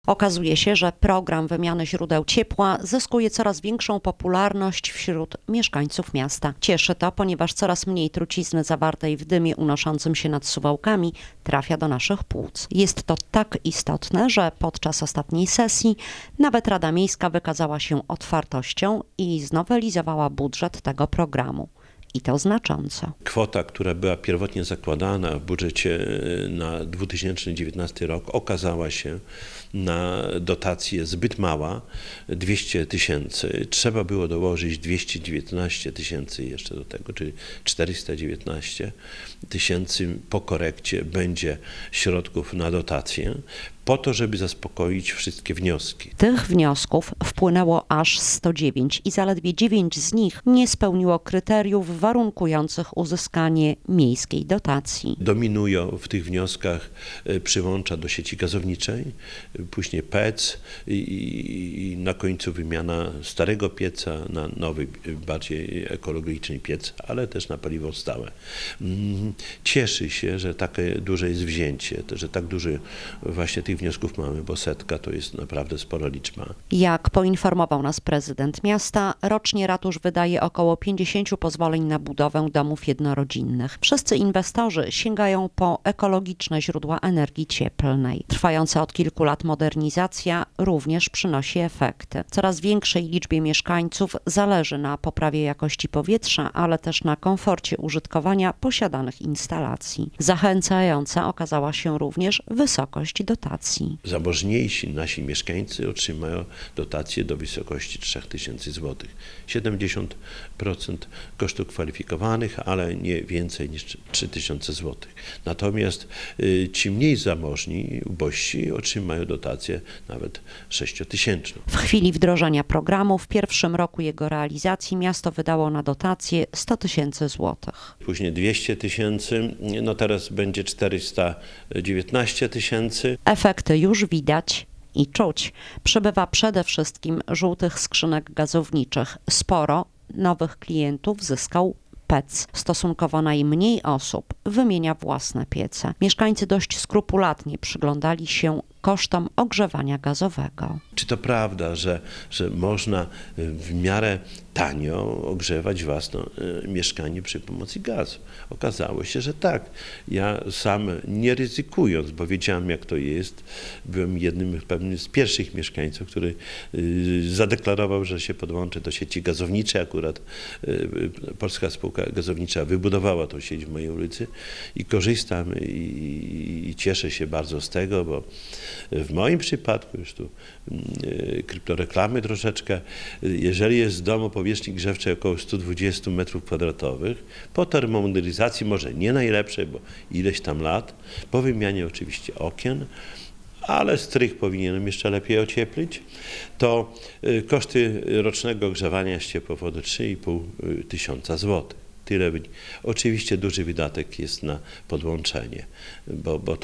Okazuje się, że program wymiany źródeł ciepła zyskuje coraz większą popularność wśród mieszkańców miasta. Cieszy to, ponieważ coraz mniej trucizny zawartej w dymie unoszącym się nad Suwałkami trafia do naszych płuc. Jest to tak istotne, że podczas ostatniej sesji nawet Rada Miejska wykazała się otwartością i znowelizowała budżet tego programu. I to znacząco. Kwota, która była pierwotnie zakładana w budżecie na 2019 rok, okazała się na dotację zbyt mała, 200 tysięcy. Trzeba było dołożyć 219 tysięcy jeszcze do tego, czyli 419 tysięcy po korekcie będzie środków na dotację, po to, żeby zaspokoić wszystkie wnioski. Tych wniosków wpłynęło aż 109 i zaledwie 9 z nich nie spełniło kryteriów warunkujących uzyskanie miejskiej dotacji. Dominują w tych wnioskach przyłącza do sieci gazowniczej, później PEC i na końcu wymiana starego pieca na nowy, bardziej ekologiczny piec, ale też na paliwo stałe. Cieszy się, że takie duże jest wzięcie, że tak dużo właśnie tych wniosków mamy, bo 100 to jest naprawdę spora liczba. Jak poinformował nas prezydent miasta, rocznie ratusz wydaje około 50 pozwoleń na budowę domów jednorodzinnych. Wszyscy inwestorzy sięgają po ekologiczne źródła energii cieplnej. Trwająca od kilku lat modernizacja również przynosi efekty. Coraz większej liczbie mieszkańców zależy na poprawie jakości powietrza, ale też na komforcie użytkowania posiadanych instalacji. Zachęcająca okazała się również wysokość dotacji. Zamożniejsi nasi mieszkańcy otrzymają dotacje do wysokości 3000 zł. 70% kosztów kwalifikowanych, ale nie więcej niż 3000 zł. Natomiast ci mniej zamożni, ubożsi otrzymają dotację nawet 6000. W chwili wdrożenia programu, w pierwszym roku jego realizacji, miasto wydało na dotację 100 tysięcy złotych. Później 200 tysięcy, no teraz będzie 419 tysięcy. Efekty już widać i czuć. Przybywa przede wszystkim żółtych skrzynek gazowniczych. Sporo nowych klientów zyskał PEC. Stosunkowo najmniej osób wymienia własne piece. Mieszkańcy dość skrupulatnie przyglądali się kosztom ogrzewania gazowego. Czy to prawda, że można w miarę tanio ogrzewać własne mieszkanie przy pomocy gazu? Okazało się, że tak. Ja sam, nie ryzykując, bo wiedziałem, jak to jest, byłem pewnym z pierwszych mieszkańców, który zadeklarował, że się podłączy do sieci gazowniczej. Akurat Polska Spółka Gazownicza wybudowała tą sieć w mojej ulicy i korzystam i cieszę się bardzo z tego, bo w moim przypadku, już tu kryptoreklamy troszeczkę, jeżeli jest w domu powierzchni grzewczej około 120 m2, po termomodernizacji może nie najlepszej, bo ileś tam lat, po wymianie oczywiście okien, ale strych powinienem jeszcze lepiej ocieplić, to koszty rocznego ogrzewania z ciepłowody 3,5 tysiąca złotych. Tyle. Oczywiście duży wydatek jest na podłączenie, bo